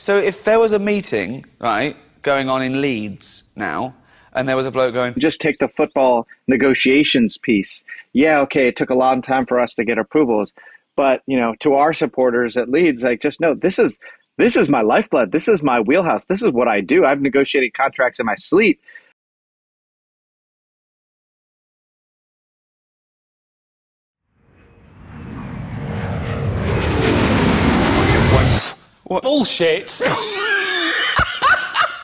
So if there was a meeting, right, going on in Leeds now, and there was a bloke going, just take the football negotiations piece. Yeah, okay, it took a long time for us to get approvals, but you know, to our supporters at Leeds, like, just know this is my lifeblood. This is my wheelhouse. This is what I do. I've negotiated contracts in my sleep. What? Bullshit.